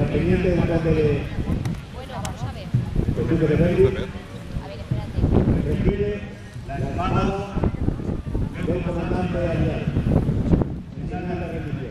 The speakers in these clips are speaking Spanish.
teniente de conde de... Bueno, vamos a ver. El duque de Berry. A ver, espérate. Recibe la espada del comandante aliado. Señala la rendición.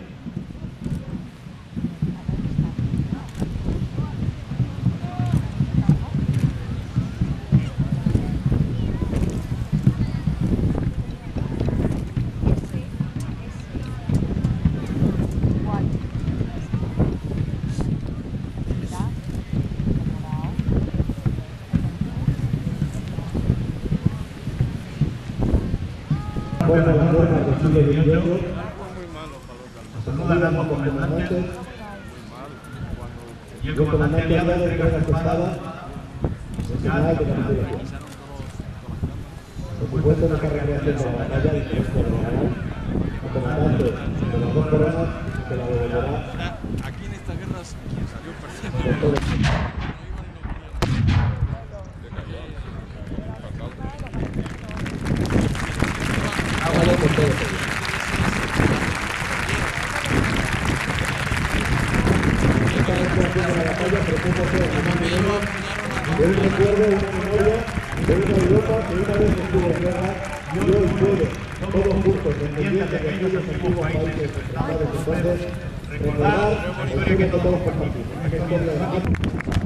Bueno, la norma del siglo XVIII, saludan a ambos comandantes y el comandante aliado entrega su espada en señal de capitulación. Por supuesto, en esta recreación de la batalla, el jefe regional, el comandante de las dos coronas, se la devolverá. Aquí en esta guerra, quien salió perdiendo. De un recuerdo, una memoria de una Europa que una vez estuvo en guerra y hoy puede, todos juntos, pendientes de aquellos antiguos países enfrentados entonces, recordar la historia que todos compartimos.